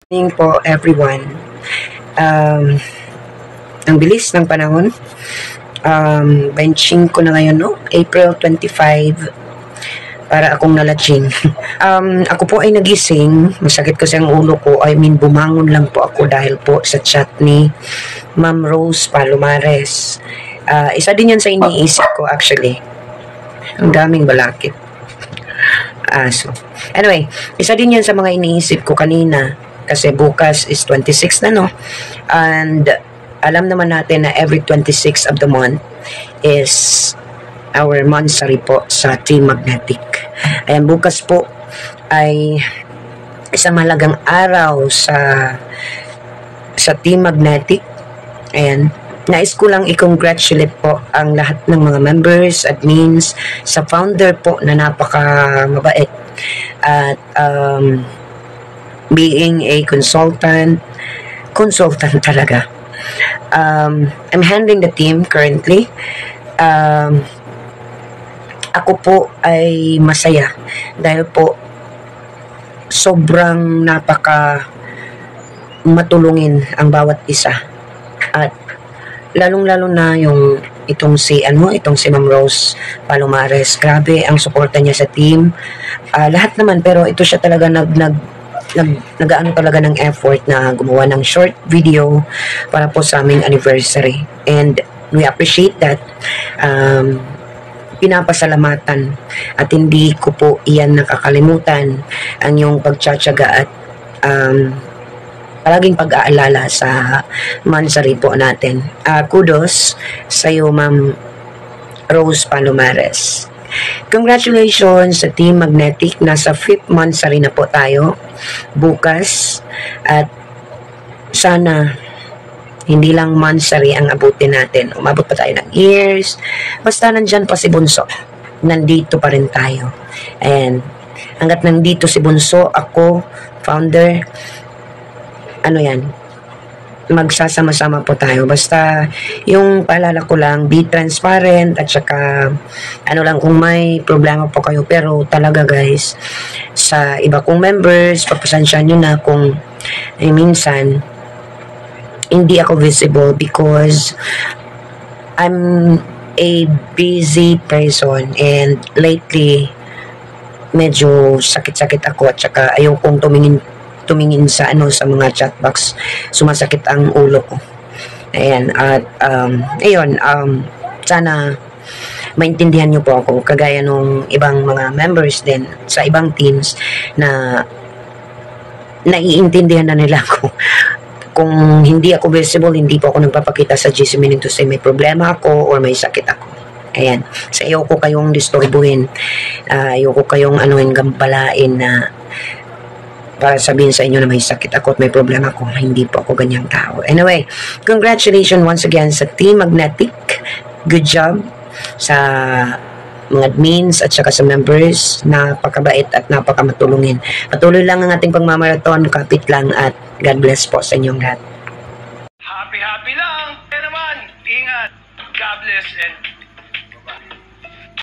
Morning po everyone. Ang bilis ng panahon. Benching ko na ngayon, no? April 25 para akong nalatsing. Ako po ay nagising. Masakit kasi ang ulo ko. Bumangon lang po ako dahil po sa chat ni Ma'am Rose Palomares. Isa din yan sa iniisip ko actually. Ang daming balakid. Anyway, isa din yan sa mga iniisip ko kanina. Kasi bukas is 26 na, no? And alam naman natin na every 26 of the month is our monthsary po sa Team Magnetic. Ayan, bukas po ay isang mahalagang araw sa Team Magnetic. Ayan, nais ko lang i-congratulate po ang lahat ng mga members, admins, sa founder po na napaka mabait at being a consultant talaga. I'm handling the team currently. Ako po ay masaya dahil po sobrang napaka matulungin ang bawat isa. At lalong-lalo na itong si Ma'am Rose Palomares. Grabe ang suporta niya sa team. Lahat naman, pero ito siya talaga nag-ano talaga ng effort na gumawa ng short video para po sa aming anniversary, and we appreciate that. Pinapasalamatan at hindi ko po iyan nakakalimutan ang yung pagtsatsaga at palaging pag-aalala sa monthsary po natin. Kudos sa iyo, Ma'am Rose Palomares. Congratulations sa Team Magnetic. Nasa 5th monthsary na po tayo bukas, at sana hindi lang monthsary ang abutin natin. Umabot pa tayo ng years. Basta nandyan pa si Bunso, nandito pa rin tayo. And hanggat nandito si Bunso, ako, founder, magsasama-sama po tayo. Basta yung paalala ko lang, be transparent, at saka kung may problema po kayo. Pero talaga guys, sa iba kong members, pagpasensyahan nyo na kung minsan hindi ako visible because I'm a busy person, and lately medyo sakit-sakit ako, at saka ayaw kong tumingin sa mga chat box. Sumasakit ang ulo ko. Ayan, at sana maintindihan nyo po ako, kagaya nung ibang mga members din sa ibang teams na naiintindihan na nila ako. Kung hindi ako visible, hindi po ako nagpapakita sa GC, meaning to say may problema ako or may sakit ako. Ayan, so ayoko kayong disturbuhin, ayoko kayong gambalain na para sabihin sa inyo na may sakit ako at may problema ako. Hindi po ako ganyang tao. Anyway, congratulations once again sa Team Magnetic. Good job sa mga admins at saka sa members. Napakabait at napakamatulungin. Patuloy lang ang ating pagmamarathon. Kapit lang, at God bless po sa inyong lahat. Happy lang. Kaya naman, ingat. God bless and